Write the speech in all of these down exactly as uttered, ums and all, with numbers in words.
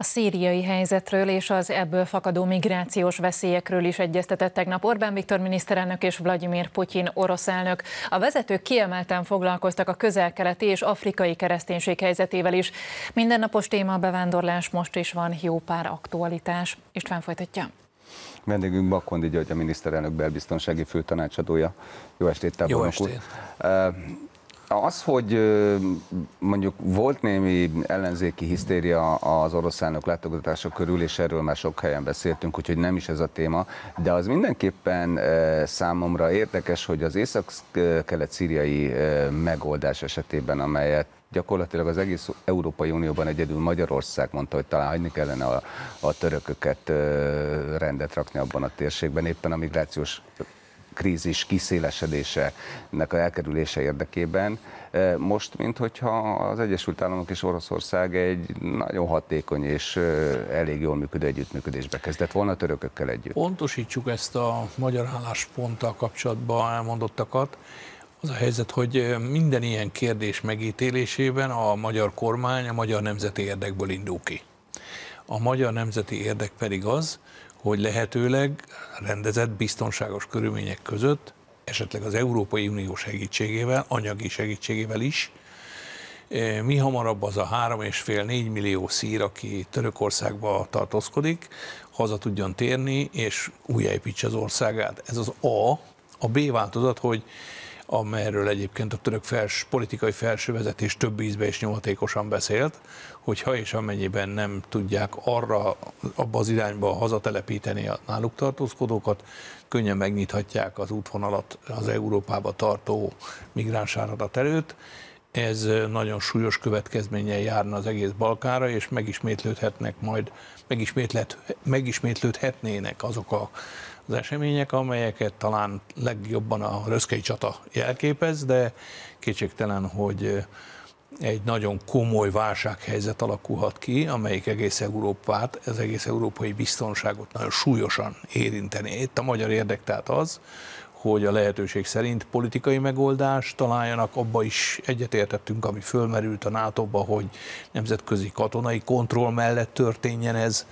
A szíriai helyzetről és az ebből fakadó migrációs veszélyekről is egyeztetett tegnap Orbán Viktor miniszterelnök és Vlagyimir Putyin orosz elnök. A vezetők kiemelten foglalkoztak a közel-keleti és afrikai kereszténység helyzetével is. Mindennapos téma a bevándorlás, most is van jó pár aktualitás. István folytatja. Vendégünk Bakondi György, a miniszterelnök belbiztonsági főtanácsadója. Jó estét, tábornok úr! Jó estét! Az, hogy mondjuk volt némi ellenzéki hisztéria az orosz elnök látogatása körül, és erről már sok helyen beszéltünk, úgyhogy nem is ez a téma, de az mindenképpen számomra érdekes, hogy az észak-kelet-szíriai megoldás esetében, amelyet gyakorlatilag az egész Európai Unióban egyedül Magyarország mondta, hogy talán hagyni kellene a, a törököket rendet rakni abban a térségben, éppen a migrációs krízis kiszélesedése, ennek a elkerülése érdekében. Most, minthogyha az Egyesült Államok és Oroszország egy nagyon hatékony és elég jól működő együttműködésbe kezdett volna a törökökkel együtt. Pontosítsuk ezt a magyar állásponttal kapcsolatban elmondottakat. Az a helyzet, hogy minden ilyen kérdés megítélésében a magyar kormány a magyar nemzeti érdekből indul ki. A magyar nemzeti érdek pedig az, hogy lehetőleg rendezett, biztonságos körülmények között, esetleg az Európai Unió segítségével, anyagi segítségével is, mi hamarabb az a három és fél négy millió szír, aki Törökországba tartózkodik, haza tudjon térni, és újjáépítse az országát. Ez az A. A B változat, hogy amelyről egyébként a török fels, politikai felsővezetés több ízben és nyomatékosan beszélt, hogy ha és amennyiben nem tudják arra, abba az irányba hazatelepíteni a náluk tartózkodókat, könnyen megnyithatják az útvonalat az Európába tartó migránsáradat előtt. Ez nagyon súlyos következménnyel járna az egész Balkánra, és megismétlődhetnek majd, megismétlet, megismétlődhetnének azok a az események, amelyeket talán legjobban a röszkei csata jelképez, de kétségtelen, hogy egy nagyon komoly válsághelyzet alakulhat ki, amelyik egész Európát, az egész európai biztonságot nagyon súlyosan érinteni. Itt a magyar érdek tehát az, hogy a lehetőség szerint politikai megoldást találjanak, abba is egyetértettünk, ami fölmerült a nátóba, hogy nemzetközi katonai kontroll mellett történjen ez,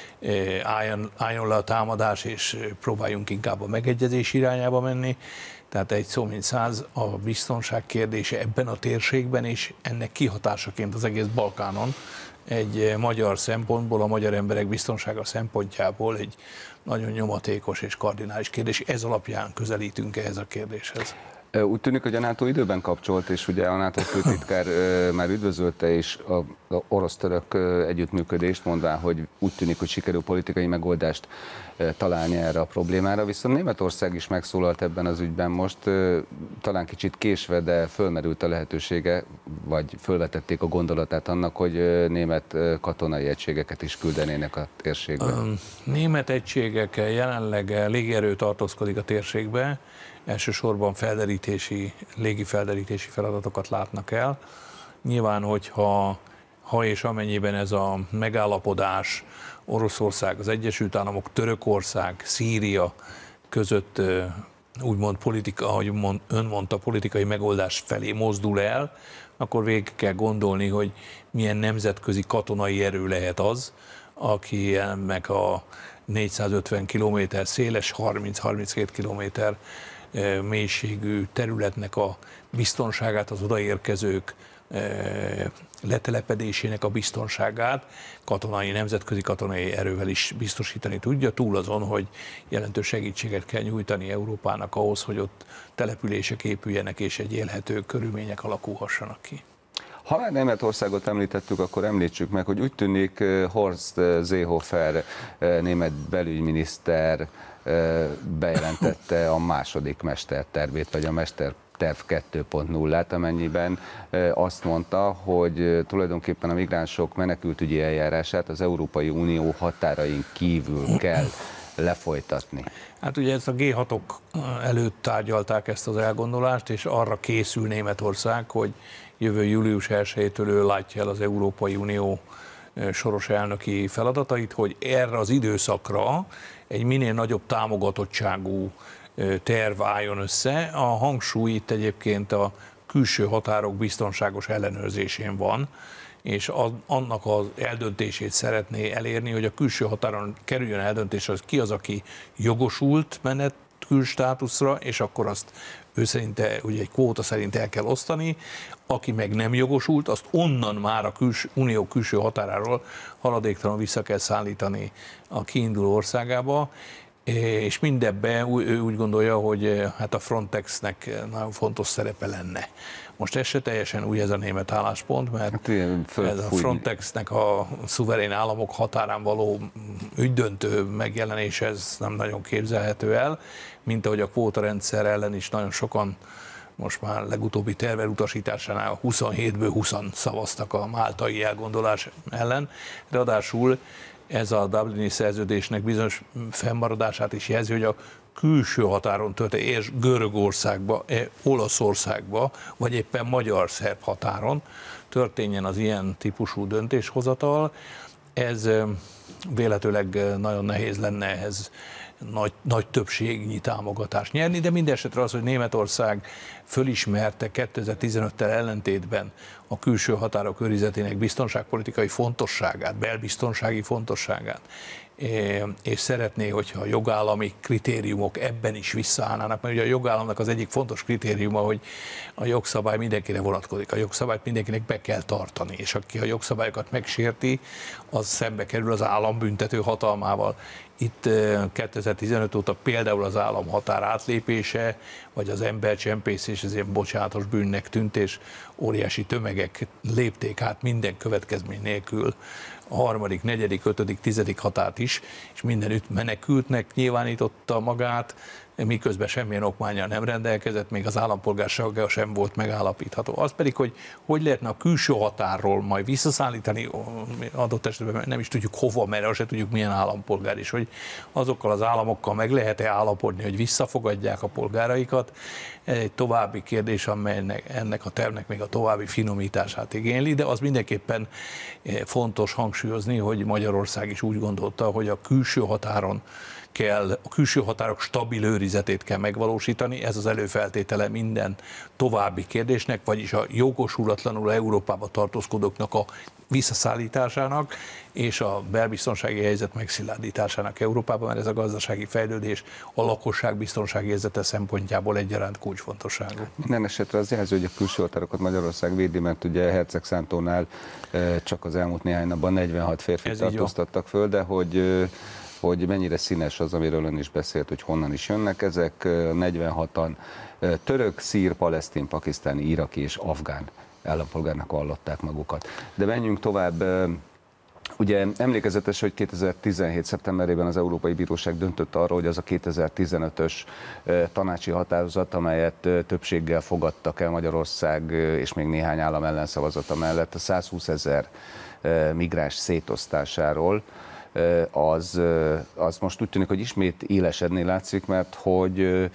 Álljon, álljon le a támadás, és próbáljunk inkább a megegyezés irányába menni. Tehát egy szó mint száz, a biztonság kérdése ebben a térségben, és ennek kihatásaként az egész Balkánon egy magyar szempontból, a magyar emberek biztonsága szempontjából egy nagyon nyomatékos és kardinális kérdés. Ez alapján közelítünk ehhez a kérdéshez. Úgy tűnik, hogy a NATO időben kapcsolt, és ugye a NATO főtitkár már üdvözölte is az orosz-török együttműködést, mondván, hogy úgy tűnik, hogy sikerül politikai megoldást találni erre a problémára. Viszont Németország is megszólalt ebben az ügyben most, talán kicsit késve, de fölmerült a lehetősége, vagy fölvetették a gondolatát annak, hogy német katonai egységeket is küldenének a térségbe. A német egységekkel jelenleg légierő tartózkodik a térségbe, elsősorban felderítési, légi felderítési feladatokat látnak el. Nyilván, hogyha ha és amennyiben ez a megállapodás Oroszország, az Egyesült Államok, Törökország, Szíria között úgymond politika, ahogy ön mondta, politikai megoldás felé mozdul el, akkor végig kell gondolni, hogy milyen nemzetközi katonai erő lehet az, aki ennek a négyszázötven kilométer széles, harminc-harminckét kilométer mélységű területnek a biztonságát, az odaérkezők letelepedésének a biztonságát katonai, nemzetközi katonai erővel is biztosítani tudja, túl azon, hogy jelentős segítséget kell nyújtani Európának ahhoz, hogy ott települések épüljenek és egy élhető körülmények alakulhassanak ki. Ha már Németországot említettük, akkor említsük meg, hogy úgy tűnik Horst Seehofer német belügyminiszter bejelentette a második mestertervét, vagy a mesterterv kettő pont nullát, amennyiben azt mondta, hogy tulajdonképpen a migránsok menekültügyi eljárását az Európai Unió határain kívül kell lefolytatni. Hát ugye ezt a G hatok előtt tárgyalták ezt az elgondolást, és arra készül Németország, hogy jövő július elsejétől ő látja el az Európai Unió soros elnöki feladatait, hogy erre az időszakra egy minél nagyobb támogatottságú terv álljon össze. A hangsúly itt egyébként a külső határok biztonságos ellenőrzésén van, és az, annak az eldöntését szeretné elérni, hogy a külső határon kerüljön eldöntésre, hogy ki az, aki jogosult menekült státuszra, és akkor azt ő szerinte ugye egy kvóta szerint el kell osztani, aki meg nem jogosult, azt onnan már a küls, unió külső határáról haladéktalan vissza kell szállítani a kiinduló országába, és mindebben ő úgy gondolja, hogy hát a Frontexnek nagyon fontos szerepe lenne. Most ez se teljesen új ez a német álláspont, mert hát ilyen, ez a Frontexnek a szuverén államok határán való ügydöntő megjelenés, ez nem nagyon képzelhető el, mint ahogy a kvótarendszer ellen is nagyon sokan most már legutóbbi terve utasításánál huszonhétből húszan szavaztak a máltai elgondolás ellen. Ráadásul ez a Dublini szerződésnek bizonyos fennmaradását is jelzi, hogy a külső határon történik, és Görögországba, Olaszországba, vagy éppen magyar-szerb határon történjen az ilyen típusú döntéshozatal. Ez véletőleg nagyon nehéz lenne ehhez nagy, nagy többségnyi támogatást nyerni, de mindesetre az, hogy Németország fölismerte kétezer-tizenöttel ellentétben a külső határok őrizetének biztonságpolitikai fontosságát, belbiztonsági fontosságát, és szeretné, hogyha a jogállami kritériumok ebben is visszaállnának, mert ugye a jogállamnak az egyik fontos kritériuma, hogy a jogszabály mindenkire vonatkozik, a jogszabályt mindenkinek be kell tartani, és aki a jogszabályokat megsérti, az szembe kerül az állam büntető hatalmával. Itt kétezer-tizenöt óta például az állam határ átlépése, vagy az embercsempészés, ez ilyen bocsánatos bűnnek tűnt, és óriási tömegek lépték át minden következmény nélkül a harmadik, negyedik, ötödik, tizedik határt is, és mindenütt menekültnek nyilvánította magát, miközben semmilyen okmánnyal nem rendelkezett, még az állampolgársága sem volt megállapítható. Az pedig, hogy hogy lehetne a külső határról majd visszaszállítani, adott esetben nem is tudjuk hova, mert azt se tudjuk milyen állampolgár is, hogy azokkal az államokkal meg lehet-e állapodni, hogy visszafogadják a polgáraikat. Ez egy további kérdés, amelynek ennek a tervnek még a további finomítását igényli, de az mindenképpen fontos hangsúlyozni, hogy Magyarország is úgy gondolta, hogy a külső határon kell, a külső határok stabil őrizetét kell megvalósítani, ez az előfeltétele minden további kérdésnek, vagyis a jogosulatlanul Európába tartózkodóknak a visszaszállításának és a belbiztonsági helyzet megszilárdításának Európában, mert ez a gazdasági fejlődés a lakosság biztonsági érzete szempontjából egyaránt kulcsfontosságú. Minden esetre az jelző, hogy a külső határokat Magyarország védi, mert ugye Hercegszántónál csak az elmúlt néhány napban negyvenhat férfit tartóztattak föl, de hogy hogy mennyire színes az, amiről ön is beszélt, hogy honnan is jönnek ezek, negyvenhatan török, szír, palesztin, pakisztáni, iraki és afgán állampolgárnak vallották magukat. De menjünk tovább. Ugye emlékezetes, hogy kétezer-tizenhét szeptemberében az Európai Bíróság döntött arról, hogy az a kétezer-tizenötös tanácsi határozat, amelyet többséggel fogadtak el Magyarország és még néhány állam ellenszavazata mellett, a százhúszezer migráns szétosztásáról, az, az most úgy tűnik, hogy ismét élesedni látszik, mert hogy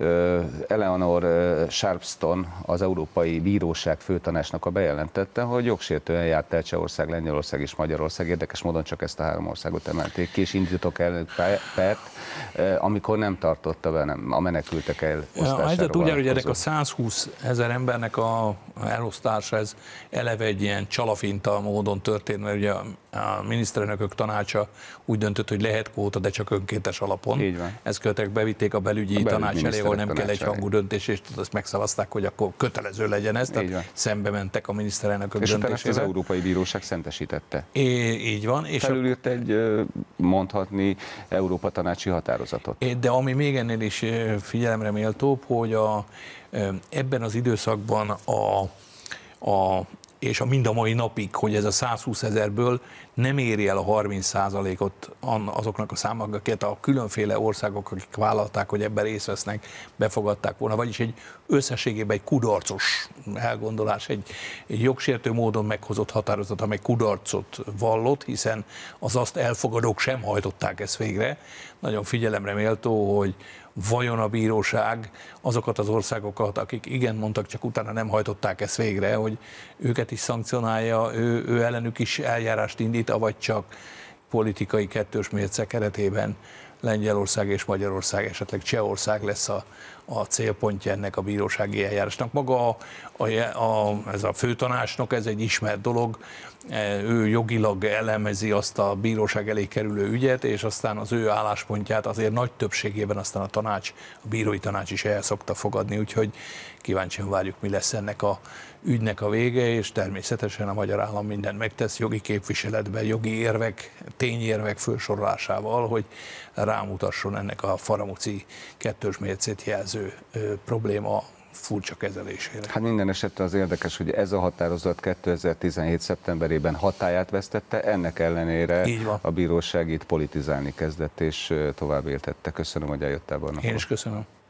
Eleanor Sharpston, az Európai Bíróság főtanácsnoka bejelentette, hogy jogsértően járt el Csehország, Lengyelország és Magyarország. Érdekes módon csak ezt a három országot emelték ki, és indítottak el pert, amikor nem tartotta be nem, a menekültek elosztására. A helyzet úgy áll, hogy ennek a százhúsz ezer embernek a elosztása, ez eleve egy ilyen csalafinta módon történt, mert ugye a miniszterelnökök tanácsa úgy döntött, hogy lehet kvóta, de csak önkéntes alapon. Ezt követek bevitték a belügyi a tanács elé, ahol nem kell egy hangú döntés, és azt megszavazták, hogy akkor kötelező legyen ez, tehát szembe mentek a miniszterelnökök döntésével. És utána az Európai Bíróság szentesítette. É, így van. És felülírt egy, mondhatni, Európa tanácsi határozatot. De ami még ennél is figyelemre méltóbb, hogy a, ebben az időszakban a, a és a mind a mai napig, hogy ez a százhúsz ezerből nem éri el a harminc százalékot azoknak a számoknak, akiket a különféle országok, akik vállalták, hogy ebben részt vesznek, befogadták volna, vagyis egy összességében egy kudarcos elgondolás, egy, egy jogsértő módon meghozott határozat, amely kudarcot vallott, hiszen az azt elfogadók sem hajtották ezt végre. Nagyon figyelemre méltó, hogy vajon a bíróság azokat az országokat, akik igen mondtak, csak utána nem hajtották ezt végre, hogy őket is szankcionálja, ő, ő ellenük is eljárást indít, avagy csak politikai kettős mérce keretében Lengyelország és Magyarország, esetleg Csehország lesz a, a célpontja ennek a bírósági eljárásnak. Maga a, a, a, ez a főtanácsnok, ez egy ismert dolog, ő jogilag elemezi azt a bíróság elé kerülő ügyet, és aztán az ő álláspontját azért nagy többségében aztán a tanács, a bírói tanács is el szokta fogadni, úgyhogy kíváncsian várjuk, mi lesz ennek a ügynek a vége, és természetesen a magyar állam mindent megtesz jogi képviseletben, jogi érvek, tényérvek felsorolásával, hogy rámutasson ennek a faramúci kettős mércét jelző ö, probléma furcsa kezelésére. Hát minden esetre az érdekes, hogy ez a határozat kétezer-tizenhét. szeptemberében hatályát vesztette, ennek ellenére a bíróság itt politizálni kezdett és tovább éltette. Köszönöm, hogy eljöttél volna. Én is köszönöm.